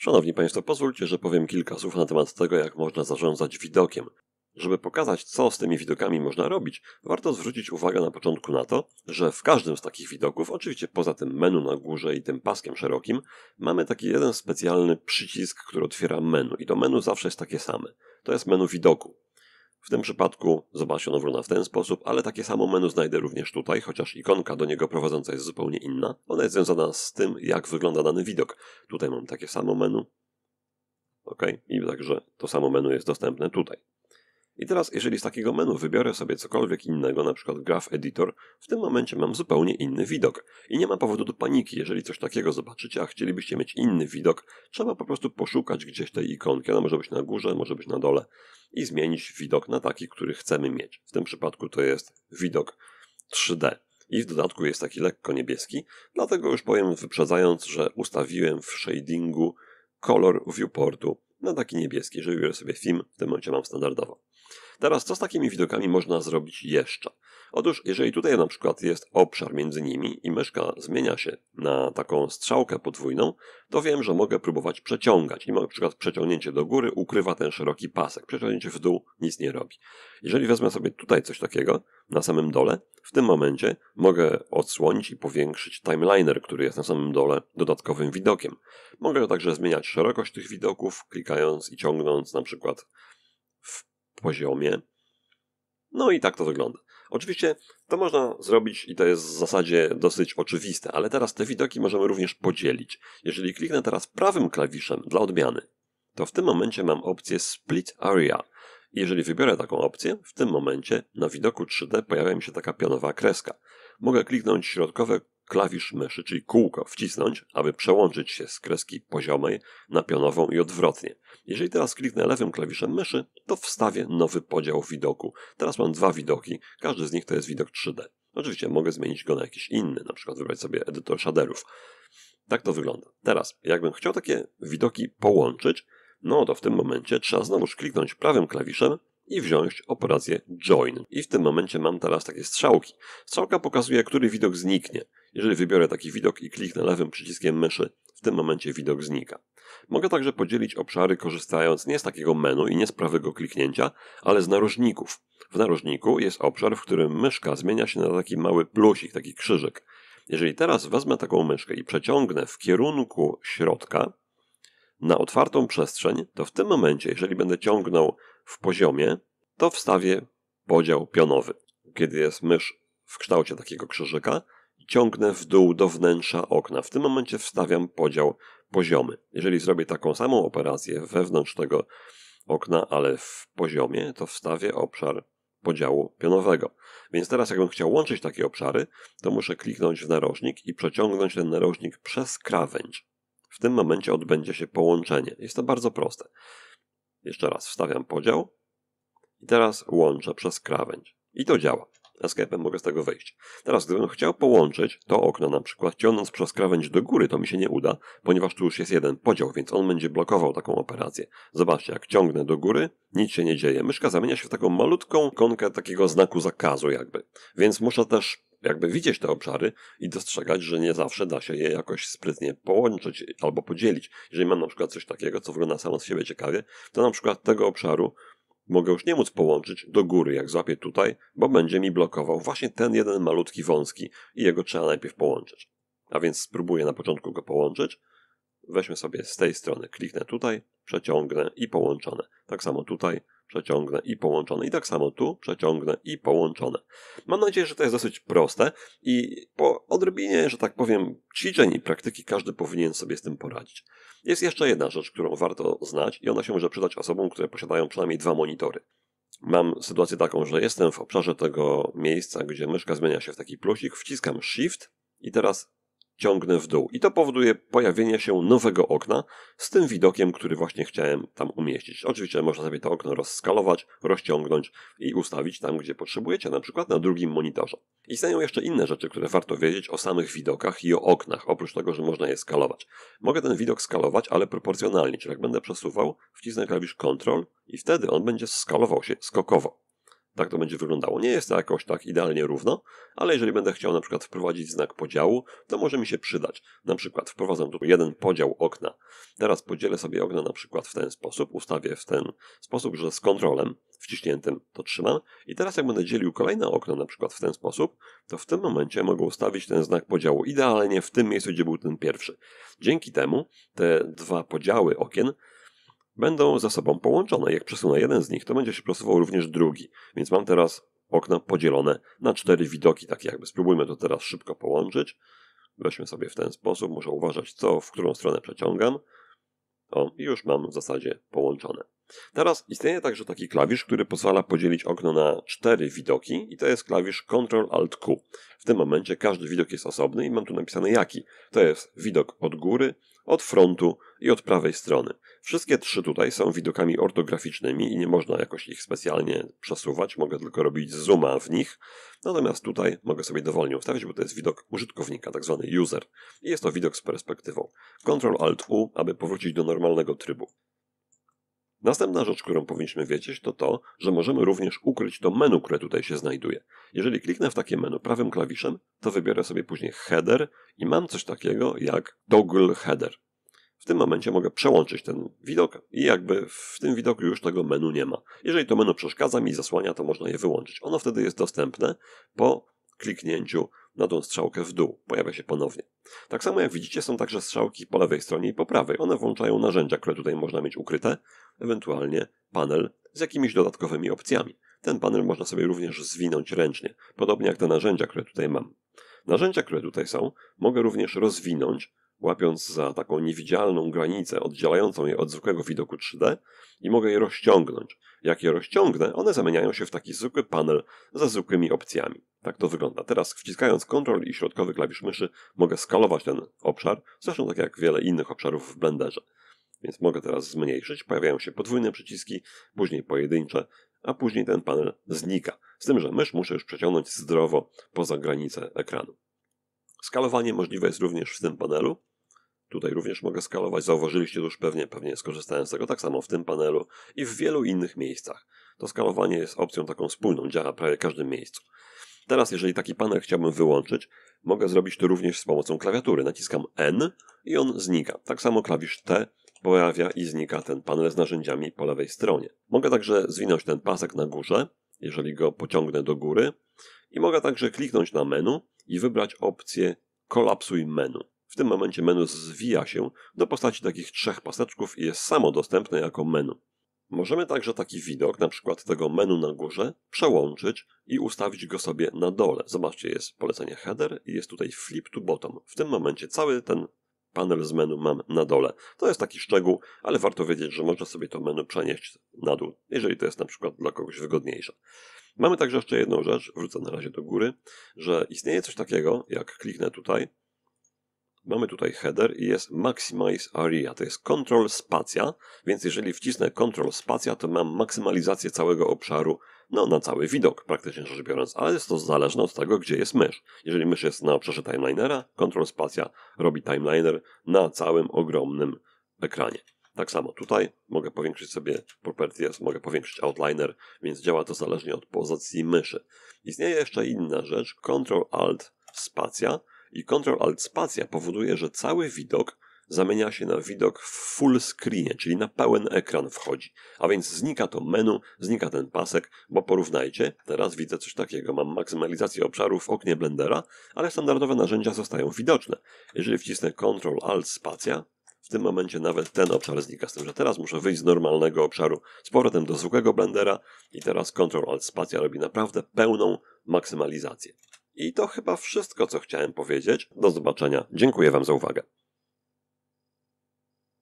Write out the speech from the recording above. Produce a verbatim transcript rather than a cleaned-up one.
Szanowni Państwo, pozwólcie, że powiem kilka słów na temat tego, jak można zarządzać widokiem. Żeby pokazać, co z tymi widokami można robić, warto zwrócić uwagę na początku na to, że w każdym z takich widoków, oczywiście poza tym menu na górze i tym paskiem szerokim, mamy taki jeden specjalny przycisk, który otwiera menu. I to menu zawsze jest takie same. To jest menu widoku. W tym przypadku zobaczcie, ono wygląda w ten sposób, ale takie samo menu znajdę również tutaj, chociaż ikonka do niego prowadząca jest zupełnie inna. Ona jest związana z tym, jak wygląda dany widok. Tutaj mam takie samo menu. Ok, i także to samo menu jest dostępne tutaj. I teraz, jeżeli z takiego menu wybiorę sobie cokolwiek innego, na przykład Graph Editor, w tym momencie mam zupełnie inny widok. I nie ma powodu do paniki, jeżeli coś takiego zobaczycie, a chcielibyście mieć inny widok, trzeba po prostu poszukać gdzieś tej ikonki. Ona może być na górze, może być na dole i zmienić widok na taki, który chcemy mieć. W tym przypadku to jest widok trzy D. I w dodatku jest taki lekko niebieski, dlatego już powiem wyprzedzając, że ustawiłem w shadingu kolor viewportu na taki niebieski. Jeżeli biorę sobie film, w tym momencie mam standardowo. Teraz co z takimi widokami można zrobić jeszcze? Otóż jeżeli tutaj na przykład jest obszar między nimi i myszka zmienia się na taką strzałkę podwójną, to wiem, że mogę próbować przeciągać. I na przykład przeciągnięcie do góry ukrywa ten szeroki pasek. Przeciągnięcie w dół nic nie robi. Jeżeli wezmę sobie tutaj coś takiego na samym dole, w tym momencie mogę odsłonić i powiększyć timeliner, który jest na samym dole dodatkowym widokiem. Mogę także zmieniać szerokość tych widoków, klikając i ciągnąc na przykład w poziomie. No i tak to wygląda. Oczywiście to można zrobić i to jest w zasadzie dosyć oczywiste, ale teraz te widoki możemy również podzielić. Jeżeli kliknę teraz prawym klawiszem dla odmiany, to w tym momencie mam opcję Split Area. I jeżeli wybiorę taką opcję, w tym momencie na widoku trzy D pojawia mi się taka pionowa kreska. Mogę kliknąć środkowy klawisz myszy, czyli kółko, wcisnąć, aby przełączyć się z kreski poziomej na pionową i odwrotnie. Jeżeli teraz kliknę lewym klawiszem myszy, to wstawię nowy podział widoku. Teraz mam dwa widoki, każdy z nich to jest widok trzy D. Oczywiście mogę zmienić go na jakiś inny, na przykład wybrać sobie edytor shaderów. Tak to wygląda. Teraz, jakbym chciał takie widoki połączyć, no to w tym momencie trzeba znowuż kliknąć prawym klawiszem i wziąć operację Join. I w tym momencie mam teraz takie strzałki. Strzałka pokazuje, który widok zniknie. Jeżeli wybiorę taki widok i kliknę lewym przyciskiem myszy, w tym momencie widok znika. Mogę także podzielić obszary korzystając nie z takiego menu i nie z prawego kliknięcia, ale z narożników. W narożniku jest obszar, w którym myszka zmienia się na taki mały plusik, taki krzyżyk. Jeżeli teraz wezmę taką myszkę i przeciągnę w kierunku środka na otwartą przestrzeń, to w tym momencie, jeżeli będę ciągnął w poziomie, to wstawię podział pionowy. Kiedy jest mysz w kształcie takiego krzyżyka, ciągnę w dół do wnętrza okna. W tym momencie wstawiam podział poziomy. Jeżeli zrobię taką samą operację wewnątrz tego okna, ale w poziomie, to wstawię obszar podziału pionowego. Więc teraz jakbym chciał łączyć takie obszary, to muszę kliknąć w narożnik i przeciągnąć ten narożnik przez krawędź. W tym momencie odbędzie się połączenie. Jest to bardzo proste. Jeszcze raz wstawiam podział i teraz łączę przez krawędź. I to działa. Escape'em mogę z tego wyjść. Teraz gdybym chciał połączyć to okno na przykład ciągnąc przez krawędź do góry, to mi się nie uda, ponieważ tu już jest jeden podział, więc on będzie blokował taką operację. Zobaczcie, jak ciągnę do góry, nic się nie dzieje. Myszka zamienia się w taką malutką ikonkę takiego znaku zakazu jakby. Więc muszę też jakby widzieć te obszary i dostrzegać, że nie zawsze da się je jakoś sprytnie połączyć albo podzielić. Jeżeli mam na przykład coś takiego, co wygląda samo z siebie ciekawie, to na przykład tego obszaru mogę już nie móc połączyć do góry, jak złapię tutaj, bo będzie mi blokował właśnie ten jeden malutki wąski i jego trzeba najpierw połączyć. A więc spróbuję na początku go połączyć. Weźmy sobie z tej strony, kliknę tutaj, przeciągnę i połączone. Tak samo tutaj, przeciągnę i połączone. I tak samo tu, przeciągnę i połączone. Mam nadzieję, że to jest dosyć proste i po odrobinie, że tak powiem, ćwiczeń i praktyki każdy powinien sobie z tym poradzić. Jest jeszcze jedna rzecz, którą warto znać i ona się może przydać osobom, które posiadają przynajmniej dwa monitory. Mam sytuację taką, że jestem w obszarze tego miejsca, gdzie myszka zmienia się w taki plusik, wciskam Shift i teraz ciągnę w dół. I to powoduje pojawienie się nowego okna z tym widokiem, który właśnie chciałem tam umieścić. Oczywiście można sobie to okno rozskalować, rozciągnąć i ustawić tam, gdzie potrzebujecie, na przykład na drugim monitorze. Istnieją jeszcze inne rzeczy, które warto wiedzieć o samych widokach i o oknach, oprócz tego, że można je skalować. Mogę ten widok skalować, ale proporcjonalnie, czyli jak będę przesuwał, wcisnę klawisz Ctrl i wtedy on będzie skalował się skokowo. Tak to będzie wyglądało. Nie jest to jakoś tak idealnie równo, ale jeżeli będę chciał na przykład wprowadzić znak podziału, to może mi się przydać. Na przykład wprowadzam tu jeden podział okna. Teraz podzielę sobie okno na przykład w ten sposób, ustawię w ten sposób, że z kontrolem wciśniętym to trzymam i teraz jak będę dzielił kolejne okno na przykład w ten sposób, to w tym momencie mogę ustawić ten znak podziału idealnie w tym miejscu, gdzie był ten pierwszy. Dzięki temu te dwa podziały okien będą ze sobą połączone. Jak przesunę jeden z nich, to będzie się przesuwał również drugi. Więc mam teraz okna podzielone na cztery widoki, tak jakby. Spróbujmy to teraz szybko połączyć. Weźmy sobie w ten sposób. Muszę uważać, co, w którą stronę przeciągam. O, i już mam w zasadzie połączone. Teraz istnieje także taki klawisz, który pozwala podzielić okno na cztery widoki i to jest klawisz kontrol alt Q. W tym momencie każdy widok jest osobny i mam tu napisane jaki. To jest widok od góry, od frontu i od prawej strony. Wszystkie trzy tutaj są widokami ortograficznymi i nie można jakoś ich specjalnie przesuwać, mogę tylko robić zooma w nich. Natomiast tutaj mogę sobie dowolnie ustawić, bo to jest widok użytkownika, tak zwany user. I jest to widok z perspektywą. kontrol alt U, aby powrócić do normalnego trybu. Następna rzecz, którą powinniśmy wiedzieć, to to, że możemy również ukryć to menu, które tutaj się znajduje. Jeżeli kliknę w takie menu prawym klawiszem, to wybiorę sobie później header i mam coś takiego jak toggle header. W tym momencie mogę przełączyć ten widok i jakby w tym widoku już tego menu nie ma. Jeżeli to menu przeszkadza mi i zasłania, to można je wyłączyć. Ono wtedy jest dostępne po kliknięciu na tą strzałkę w dół. Pojawia się ponownie. Tak samo jak widzicie, są także strzałki po lewej stronie i po prawej. One włączają narzędzia, które tutaj można mieć ukryte, ewentualnie panel z jakimiś dodatkowymi opcjami. Ten panel można sobie również zwinąć ręcznie, podobnie jak te narzędzia, które tutaj mam. Narzędzia, które tutaj są, mogę również rozwinąć, łapiąc za taką niewidzialną granicę oddzielającą je od zwykłego widoku trzy D i mogę je rozciągnąć. Jak je rozciągnę, one zamieniają się w taki zwykły panel ze zwykłymi opcjami. Tak to wygląda. Teraz wciskając kontrol i środkowy klawisz myszy mogę skalować ten obszar, zresztą tak jak wiele innych obszarów w Blenderze. Więc mogę teraz zmniejszyć, pojawiają się podwójne przyciski, później pojedyncze, a później ten panel znika. Z tym, że mysz muszę już przeciągnąć zdrowo poza granicę ekranu. Skalowanie możliwe jest również w tym panelu. Tutaj również mogę skalować, zauważyliście już pewnie, pewnie skorzystałem z tego tak samo w tym panelu i w wielu innych miejscach. To skalowanie jest opcją taką wspólną, działa prawie w każdym miejscu. Teraz, jeżeli taki panel chciałbym wyłączyć, mogę zrobić to również z pomocą klawiatury. Naciskam N i on znika. Tak samo klawisz T pojawia i znika ten panel z narzędziami po lewej stronie. Mogę także zwinąć ten pasek na górze, jeżeli go pociągnę do góry i mogę także kliknąć na menu i wybrać opcję kolapsuj menu. W tym momencie menu zwija się do postaci takich trzech paseczków i jest samo dostępne jako menu. Możemy także taki widok, na przykład tego menu na górze, przełączyć i ustawić go sobie na dole. Zobaczcie, jest polecenie header i jest tutaj flip to bottom. W tym momencie cały ten panel z menu mam na dole. To jest taki szczegół, ale warto wiedzieć, że można sobie to menu przenieść na dół, jeżeli to jest na przykład dla kogoś wygodniejsze. Mamy także jeszcze jedną rzecz, wrócę na razie do góry, że istnieje coś takiego, jak kliknę tutaj, mamy tutaj header i jest Maximize Area, to jest Control Spacja, więc jeżeli wcisnę Control Spacja, to mam maksymalizację całego obszaru, no na cały widok praktycznie rzecz biorąc, ale jest to zależne od tego, gdzie jest mysz. Jeżeli mysz jest na obszarze timelinera, Control Spacja robi timeliner na całym ogromnym ekranie. Tak samo tutaj mogę powiększyć sobie Properties, mogę powiększyć Outliner, więc działa to zależnie od pozycji myszy. Istnieje jeszcze inna rzecz, Control Alt Spacja i Control Alt Spacja powoduje, że cały widok zamienia się na widok w full screenie, czyli na pełen ekran wchodzi. A więc znika to menu, znika ten pasek, bo porównajcie, teraz widzę coś takiego, mam maksymalizację obszaru w oknie Blendera, ale standardowe narzędzia zostają widoczne. Jeżeli wcisnę Control Alt Spacja, w tym momencie nawet ten obszar znika, z tym, że teraz muszę wyjść z normalnego obszaru z powrotem do zwykłego Blendera i teraz Control Alt Spacja robi naprawdę pełną maksymalizację. I to chyba wszystko, co chciałem powiedzieć. Do zobaczenia. Dziękuję Wam za uwagę.